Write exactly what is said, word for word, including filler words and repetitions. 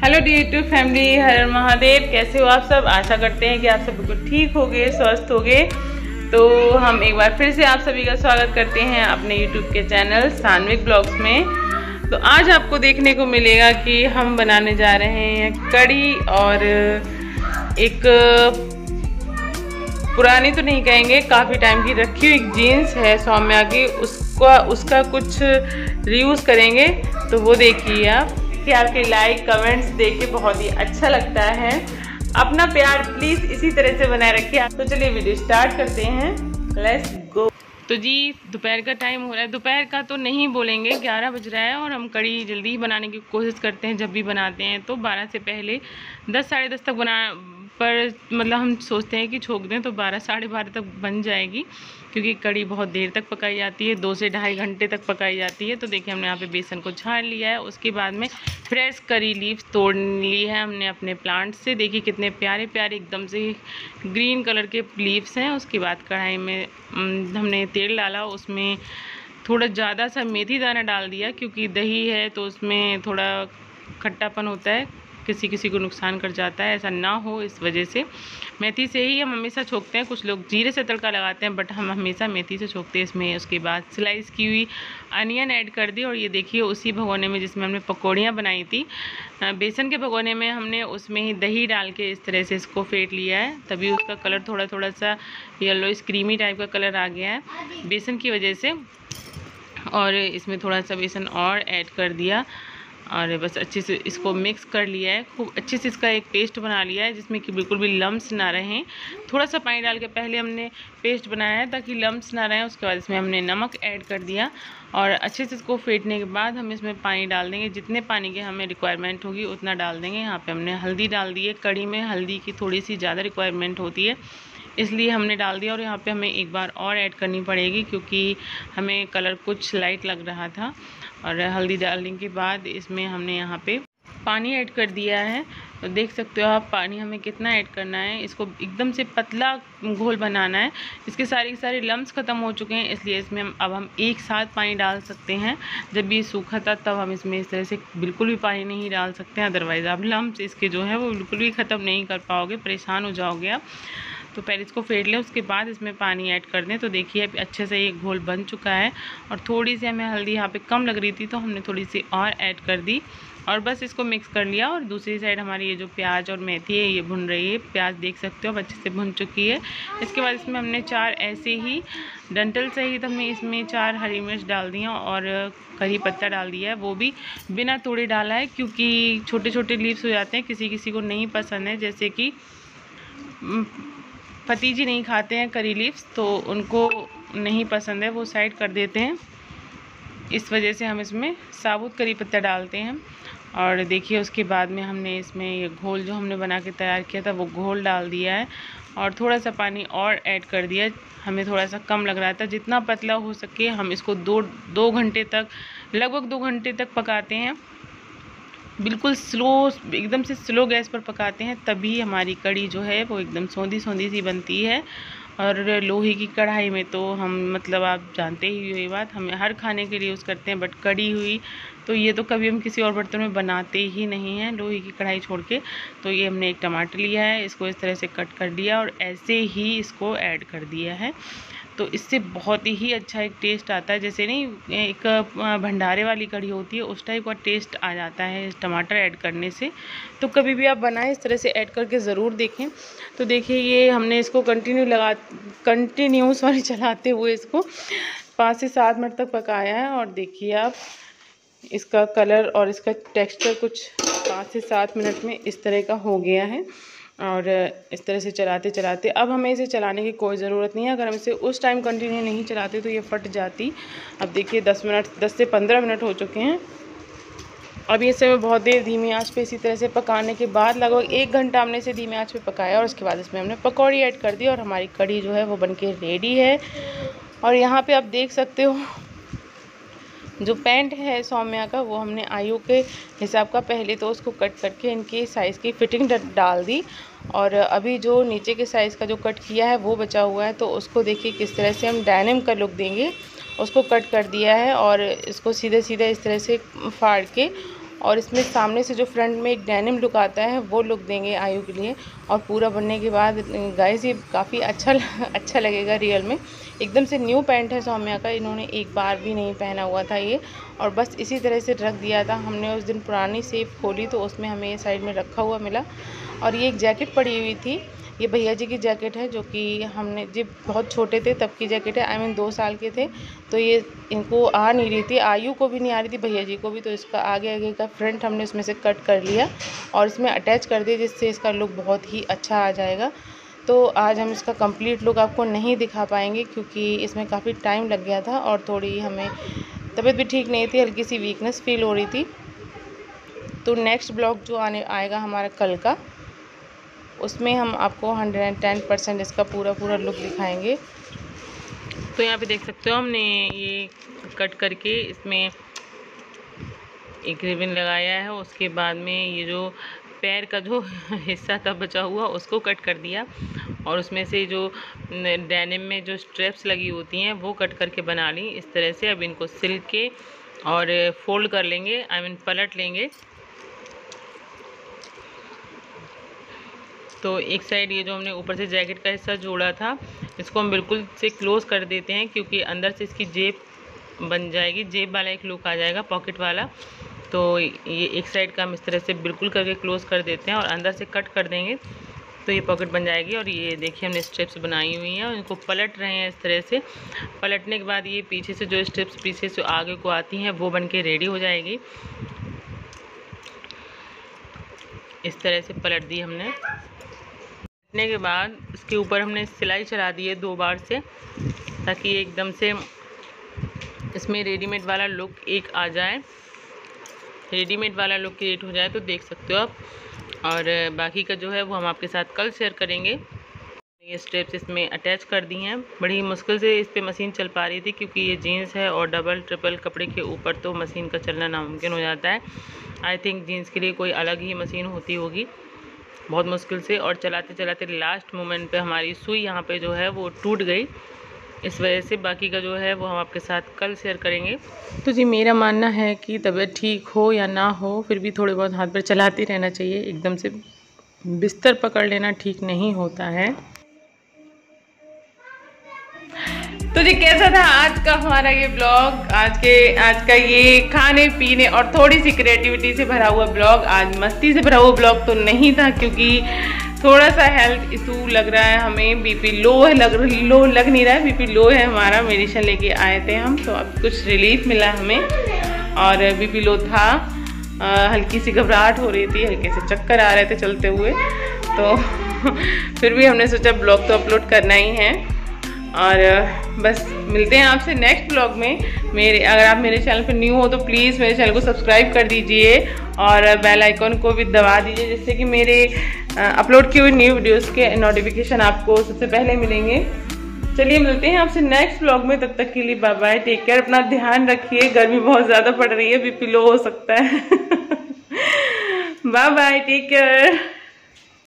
Hello the YouTube family, हर हर महादेव। कैसे हो आप सब? आशा करते हैं कि आप सब बिल्कुल ठीक हो गए, स्वस्थ हो गए। तो हम एक बार फिर से आप सभी का स्वागत करते हैं अपने यूट्यूब के चैनल सान्विक ब्लॉग्स में। तो आज आपको देखने को मिलेगा कि हम बनाने जा रहे हैं कड़ी, और एक पुरानी तो नहीं कहेंगे, काफ़ी टाइम की रखी हुई एक जीन्स है सौम्या की, उसका उसका कुछ रीयूज़ करेंगे। तो वो देखिए आप कि आपके लाइक कमेंट्स देख के बहुत ही अच्छा लगता है। अपना प्यार प्लीज़ इसी तरह से बनाए रखिए। तो चलिए वीडियो स्टार्ट करते हैं, लेट्स गो। तो जी दोपहर का टाइम हो रहा है, दोपहर का तो नहीं बोलेंगे, ग्यारह बज रहा है, और हम कड़ी जल्दी ही बनाने की कोशिश करते हैं। जब भी बनाते हैं तो बारह से पहले दस साढ़े दस तक बना पर मतलब हम सोचते हैं कि छोक दें तो बारह साढ़े बारह तक बन जाएगी, क्योंकि कड़ी बहुत देर तक पकाई जाती है, दो से ढाई घंटे तक पकाई जाती है। तो देखिए हमने यहाँ पे बेसन को छान लिया है। उसके बाद में फ्रेश करी लीव्स तोड़ ली है हमने अपने प्लांट से। देखिए कितने प्यारे प्यारे एकदम से ग्रीन कलर के लीव्स हैं। उसके बाद कढ़ाई में हमने तेल डाला, उसमें थोड़ा ज़्यादा सा मेथी दाना डाल दिया, क्योंकि दही है तो उसमें थोड़ा खट्टापन होता है, किसी किसी को नुकसान कर जाता है, ऐसा ना हो इस वजह से मेथी से ही हम हमेशा छोकते हैं। कुछ लोग जीरे से तड़का लगाते हैं, बट हम हमेशा मेथी से छोकते हैं इसमें। उसके बाद स्लाइस की हुई अनियन ऐड कर दी, और ये देखिए उसी भगोने में जिसमें हमने पकौड़ियाँ बनाई थी बेसन के भगोने में, हमने उसमें ही दही डाल के इस तरह से इसको फेंट लिया है, तभी उसका कलर थोड़ा थोड़ा सा येलो क्रीमी टाइप का कलर आ गया है बेसन की वजह से। और इसमें थोड़ा सा बेसन और ऐड कर दिया, और बस अच्छे से इसको मिक्स कर लिया है। खूब अच्छे से इसका एक पेस्ट बना लिया है, जिसमें कि बिल्कुल भी लम्स ना रहें। थोड़ा सा पानी डाल के पहले हमने पेस्ट बनाया है ताकि लम्स ना रहें। उसके बाद इसमें हमने नमक ऐड कर दिया, और अच्छे से इसको फेंटने के बाद हम इसमें पानी डाल देंगे। जितने पानी की हमें रिक्वायरमेंट होगी उतना डाल देंगे। यहाँ पे हमने हल्दी डाल दी है, कड़ी में हल्दी की थोड़ी सी ज़्यादा रिक्वायरमेंट होती है, इसलिए हमने डाल दिया। और यहाँ पे हमें एक बार और ऐड करनी पड़ेगी, क्योंकि हमें कलर कुछ लाइट लग रहा था। और हल्दी डालने के बाद इसमें हमने यहाँ पे पानी ऐड कर दिया है। तो देख सकते हो आप पानी हमें कितना ऐड करना है। इसको एकदम से पतला घोल बनाना है। इसके सारे सारे लम्स ख़त्म हो चुके हैं, इसलिए इसमें हम अब हम एक साथ पानी डाल सकते हैं। जब ये सूखा था तब हम इसमें इस तरह से बिल्कुल भी पानी नहीं डाल सकते हैं, अदरवाइज़ आप लम्स इसके जो है वो बिल्कुल भी ख़त्म नहीं कर पाओगे, परेशान हो जाओगे आप। तो पहले इसको फेंट लें, उसके बाद इसमें पानी ऐड कर दें। तो देखिए अब अच्छे से ये घोल बन चुका है, और थोड़ी सी हमें हल्दी यहाँ पे कम लग रही थी तो हमने थोड़ी सी और ऐड कर दी, और बस इसको मिक्स कर लिया। और दूसरी साइड हमारी ये जो प्याज और मेथी है ये भुन रही है। प्याज देख सकते हो अब अच्छे से भुन चुकी है। इसके बाद इसमें हमने चार ऐसे ही डंठल सहित हमने इसमें चार हरी मिर्च डाल दी और करी पत्ता डाल दिया है, वो भी बिना तोड़े डाला है, क्योंकि छोटे छोटे लीव्स हो जाते हैं, किसी किसी को नहीं पसंद है। जैसे कि पति जी नहीं खाते हैं करी लीव्स, तो उनको नहीं पसंद है, वो साइड कर देते हैं। इस वजह से हम इसमें साबुत करी पत्ता डालते हैं। और देखिए उसके बाद में हमने इसमें ये घोल जो हमने बना के तैयार किया था वो घोल डाल दिया है, और थोड़ा सा पानी और ऐड कर दिया। हमें थोड़ा सा कम लग रहा था, जितना पतला हो सके हम इसको दो दो घंटे तक लगभग दो घंटे तक पकाते हैं। बिल्कुल स्लो, एकदम से स्लो गैस पर पकाते हैं, तभी हमारी कड़ी जो है वो एकदम सौंधी सौंधी सी बनती है। और लोहे की कढ़ाई में तो हम मतलब आप जानते ही हो ये बात, हम हर खाने के लिए यूज़ करते हैं, बट कड़ी हुई तो ये तो कभी हम किसी और बर्तन में बनाते ही नहीं हैं, लोहे की कढ़ाई छोड़ के। तो ये हमने एक टमाटर लिया है, इसको इस तरह से कट कर दिया और ऐसे ही इसको ऐड कर दिया है। तो इससे बहुत ही अच्छा एक टेस्ट आता है, जैसे नहीं एक भंडारे वाली कढ़ी होती है उस टाइप का टेस्ट आ जाता है टमाटर ऐड करने से। तो कभी भी आप बनाएं इस तरह से ऐड करके ज़रूर देखें। तो देखिए ये हमने इसको कंटिन्यू लगा कंटिन्यूस वाली चलाते हुए इसको पाँच से सात मिनट तक पकाया है। और देखिए आप इसका कलर और इसका टेक्स्चर कुछ पाँच से सात मिनट में इस तरह का हो गया है। और इस तरह से चलाते चलाते अब हमें इसे चलाने की कोई ज़रूरत नहीं है। अगर हम इसे उस टाइम कंटिन्यू नहीं चलाते तो ये फट जाती। अब देखिए दस मिनट दस से पंद्रह मिनट हो चुके हैं। अब ये समय बहुत देर धीमी आंच पे इसी तरह से पकाने के बाद लगभग एक घंटा हमने इसे धीमी आंच पे पकाया, और उसके बाद इसमें हमने पकौड़ी ऐड कर दी, और हमारी कड़ी जो है वो बनके रेडी है। और यहाँ पर आप देख सकते हो जो पैंट है सौम्या का, वो हमने आयु के हिसाब का पहले तो उसको कट करके इनकी साइज़ की फिटिंग डाल दी, और अभी जो नीचे के साइज़ का जो कट किया है वो बचा हुआ है, तो उसको देखिए किस तरह से हम डायनेम का लुक देंगे, उसको कट कर दिया है। और इसको सीधे सीधे इस तरह से फाड़ के और इसमें सामने से जो फ्रंट में एक डेनिम लुक आता है वो लुक देंगे आयु के लिए। और पूरा बनने के बाद गाइस ये काफ़ी अच्छा अच्छा लगेगा रियल में। एकदम से न्यू पैंट है सौम्या का, इन्होंने एक बार भी नहीं पहना हुआ था ये, और बस इसी तरह से रख दिया था हमने। उस दिन पुरानी सेफ खोली तो उसमें हमें ये साइड में रखा हुआ मिला। और ये एक जैकेट पड़ी हुई थी, ये भैया जी की जैकेट है, जो कि हमने जब बहुत छोटे थे तब की जैकेट है। आई मीन दो साल के थे, तो ये इनको आ नहीं रही थी, आयु को भी नहीं आ रही थी, भैया जी को भी। तो इसका आगे आगे का फ्रंट हमने इसमें से कट कर लिया और इसमें अटैच कर दिया, जिससे इसका लुक बहुत ही अच्छा आ जाएगा। तो आज हम इसका कंप्लीट लुक आपको नहीं दिखा पाएंगे क्योंकि इसमें काफ़ी टाइम लग गया था और थोड़ी हमें तबीयत भी ठीक नहीं थी, हल्की सी वीकनेस फील हो रही थी। तो नेक्स्ट ब्लॉग जो आने आएगा हमारा कल का, उसमें हम आपको हंड्रेड एंड टेन परसेंट इसका पूरा पूरा लुक दिखाएंगे। तो यहाँ पे देख सकते हो हमने ये कट करके इसमें एक रिबन लगाया है। उसके बाद में ये जो पैर का जो हिस्सा था बचा हुआ उसको कट कर दिया, और उसमें से जो डेनिम में जो स्ट्रैप्स लगी होती हैं वो कट करके बना ली इस तरह से। अब इनको सिल के और फोल्ड कर लेंगे, आई मीन पलट लेंगे। तो एक साइड ये जो हमने ऊपर से जैकेट का हिस्सा जोड़ा था इसको हम बिल्कुल से क्लोज़ कर देते हैं, क्योंकि अंदर से इसकी जेब बन जाएगी, जेब वाला एक लुक आ जाएगा, पॉकेट वाला। तो ये एक साइड का हम इस तरह से बिल्कुल करके क्लोज़ कर देते हैं और अंदर से कट कर देंगे तो ये पॉकेट बन जाएगी। और ये देखिए हमने स्ट्रिप्स बनाई हुई हैं और इनको पलट रहे हैं इस तरह से। पलटने के बाद ये पीछे से जो स्ट्रिप्स पीछे से आगे को आती हैं वो बन के रेडी हो जाएगी। इस तरह से पलट दी हमने। पलटने के बाद इसके ऊपर हमने सिलाई चला दी है दो बार से, ताकि एकदम से इसमें रेडीमेड वाला लुक एक आ जाए, रेडीमेड वाला लुक क्रिएट हो जाए। तो देख सकते हो आप। और बाकी का जो है वो हम आपके साथ कल शेयर करेंगे। ये स्टेप्स इसमें अटैच कर दी हैं, बड़ी मुश्किल से इस पे मशीन चल पा रही थी क्योंकि ये जीन्स है और डबल ट्रिपल कपड़े के ऊपर तो मशीन का चलना नामुमकिन हो जाता है। आई थिंक जीन्स के लिए कोई अलग ही मशीन होती होगी, बहुत मुश्किल से। और चलाते चलाते लास्ट मोमेंट पे हमारी सुई यहाँ पे जो है वो टूट गई, इस वजह से बाकी का जो है वो हम आपके साथ कल शेयर करेंगे। तो जी मेरा मानना है कि तबीयत ठीक हो या ना हो फिर भी थोड़े बहुत हाथ पैर चलाते रहना चाहिए, एकदम से बिस्तर पकड़ लेना ठीक नहीं होता है। तो जी कैसा था आज का हमारा ये ब्लॉग, आज के आज का ये खाने पीने और थोड़ी सी क्रिएटिविटी से भरा हुआ ब्लॉग। आज मस्ती से भरा हुआ ब्लॉग तो नहीं था क्योंकि थोड़ा सा हेल्थ इशू लग रहा है हमें, बीपी लो है, लग लो लग नहीं रहा है, बीपी लो है हमारा। मेडिसिन लेके आए थे हम, तो अब कुछ रिलीफ मिला हमें। और बीपी लो था, आ, हल्की सी घबराहट हो रही थी, हल्के से चक्कर आ रहे थे चलते हुए। तो फिर भी हमने सोचा ब्लॉग तो अपलोड करना ही है। और बस मिलते हैं आपसे नेक्स्ट ब्लॉग में। मेरे अगर आप मेरे चैनल पर न्यू हो तो प्लीज़ मेरे चैनल को सब्सक्राइब कर दीजिए और बेल आइकॉन को भी दबा दीजिए, जिससे कि मेरे अपलोड किए हुए न्यू वीडियोस के नोटिफिकेशन आपको सबसे पहले मिलेंगे। चलिए मिलते हैं आपसे नेक्स्ट ब्लॉग में, तब तक के लिए बाय बाय, टेक केयर, अपना ध्यान रखिए, गर्मी बहुत ज़्यादा पड़ रही है, बीपी लो हो सकता है। Bye bye, take care.